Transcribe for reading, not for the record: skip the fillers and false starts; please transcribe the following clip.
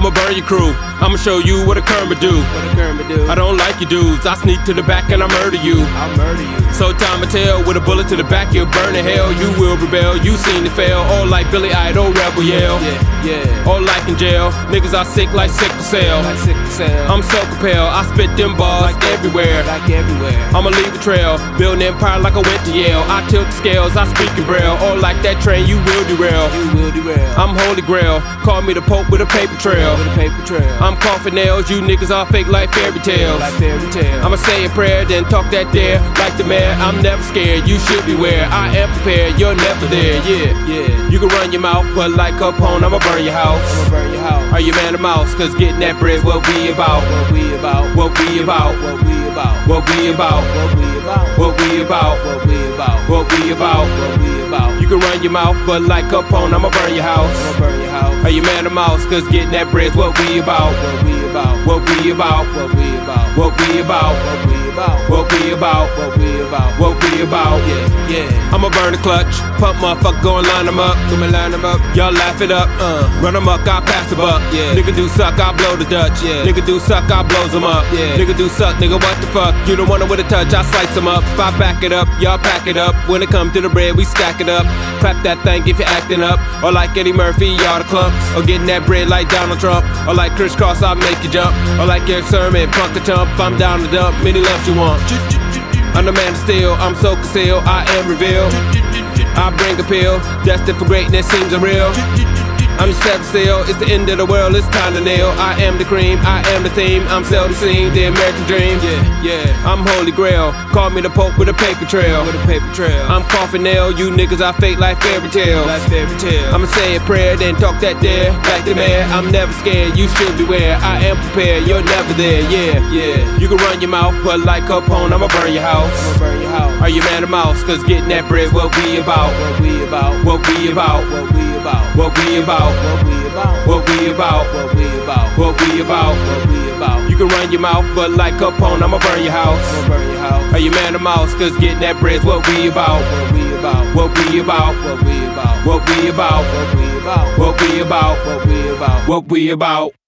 I'ma burn your crew. I'ma show you what a Kermit do. I don't like you dudes. I sneak to the back and I murder you. So time to tell, with a bullet to the back, you'll burn in hell. You will rebel, you seen it fail. All like Billy Idol, rebel yell. All like in jail, niggas are sick like sickle cell. I'm so compelled, I spit them bars everywhere. I'ma leave a trail, build an empire like I went to Yale. I tilt the scales, I speak in braille. All like that train, you will derail. I'm holy grail, call me the Pope with a paper trail. I'm coffin nails, you niggas are fake like fairy tales. I'ma say a prayer, then talk that there like the mayor. I'm never scared, you should beware. I am prepared, you're never there, yeah. You can run your mouth, but like Capone, I'ma burn your house. Are you man or mouse? Cause getting that bread's what we about. What we about. What we about. What we about. What we about. What we about. What we about. What we about. What we about. You can run your mouth, but like Capone, I'ma burn your house. Are you man or mouse? Cause getting that bread's what we about. What we about. What we about. What we about. What we about. What we about. What we about. What we about. What we about. Yeah. I'ma burn the clutch. Pump motherfucker, go and line them up. Y'all laugh it up. Run them up, I pass the buck. Nigga do suck, I blow the Dutch. Nigga do suck, I blows them up. Nigga do suck, nigga what the fuck? You don't want it with a touch, I slice them up. If I back it up, y'all pack it up. When it comes to the bread, we stack it up. Clap that thing if you're acting up. Or like Eddie Murphy, y'all the clumps. Or getting that bread like Donald Trump. Or like Chris Cross, I'll make you jump. Or like Eric Sermon, punk a chump. I'm down to dump, many lumps you want. I'm the man of steel, I'm so concealed, I am revealed. I bring a pill, destined for greatness seems unreal. I'm the seventh seal, it's the end of the world, it's time to nail. I am the cream, I am the theme, I'm seldom seen, the American dream. I'm holy grail, call me the Pope with a paper trail. I'm coffin nail, you niggas are fake like fairy tales. I'ma say a prayer, then talk that there like the mayor. I'm never scared, you should beware. I am prepared, you're never there, yeah. You can run your mouth, but like Capone, I'ma burn your house. Are you man or mouse? Cause getting that bread's what we about. What we about. What we about. What we about. What we about. What we about. What we about. What we about. What we about. What we about. You can run your mouth, but like Capone, I'ma burn your house. Are you man or mouse? Cause getting that bread's what we about. What we about. What we about. What we about. What we about. What we about. What we about. What we about. What we about.